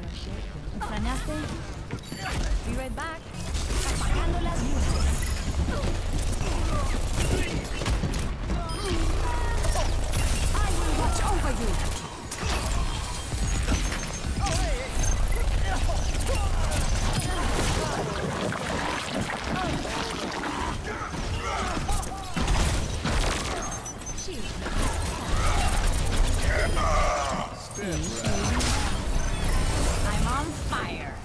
¿Extrañaste? Be right back. Apagando las luces. I will watch over you. I'm on fire.